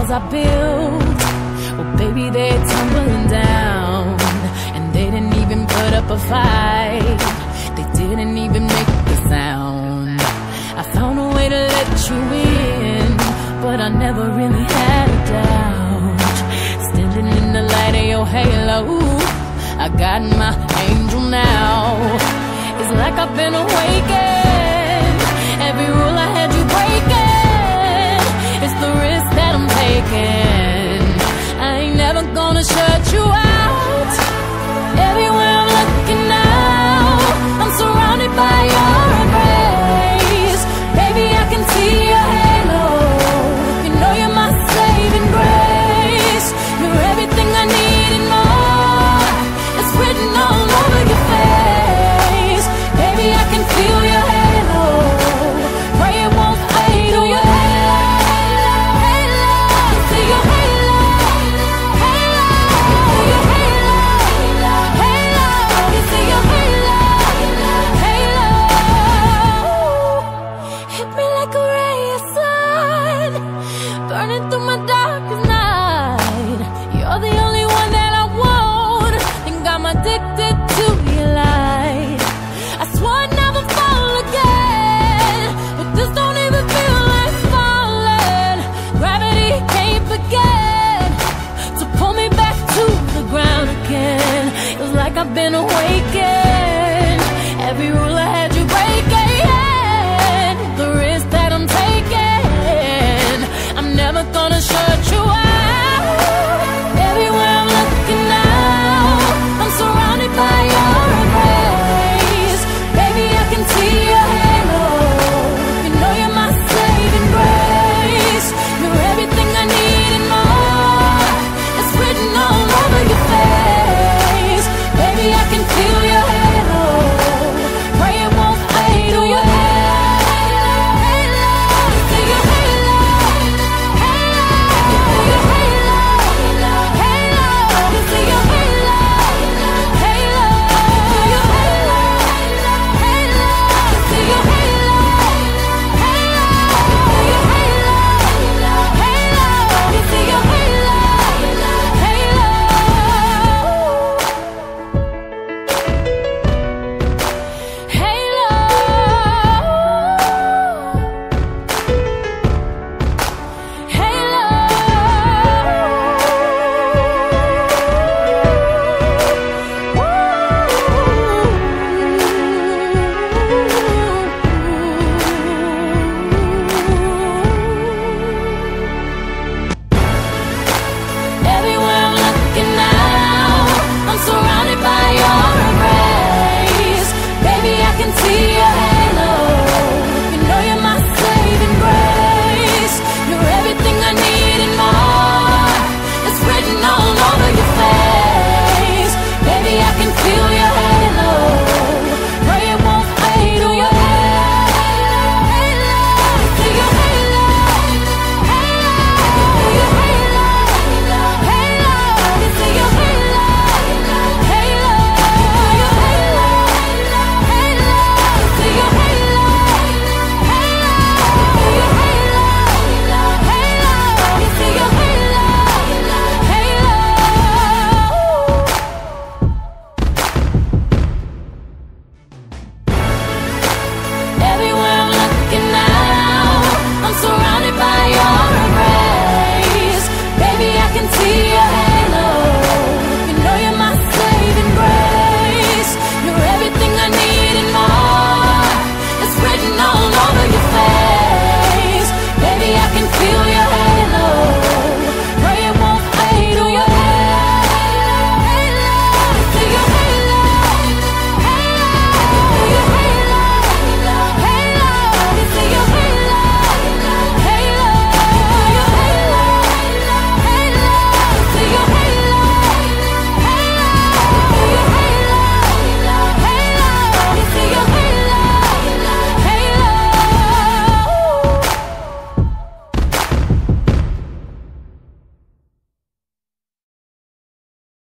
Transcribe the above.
walls I built, well baby, they're tumbling down. And they didn't even put up a fight, they didn't even make the sound. I found a way to let you in, but I never really had a doubt. Standing in the light of your halo, I got my angel now. It's like I've been awakened. Every rule I had you breaking, it's the risk that I'm taking. I ain't never gonna shut you out. Everywhere I'm looking now, I'm surrounded by your embrace. Baby, I can see your halo. You know you're my saving grace. You're everything I need and more. It's written all over your face. Baby, I can feel your halo. Pray it won't fade away. Halo, halo, see your halo. Halo, see your halo. Halo, you see your halo. Halo, hit me like a ray of sun, burning through my darkest night. You're the only one that I want. Think I'm addicted to your light. I swore I'd never fall again, but this don't even feel like falling. Gravity can't begin to pull me back to the ground again. It's like I've been awakened.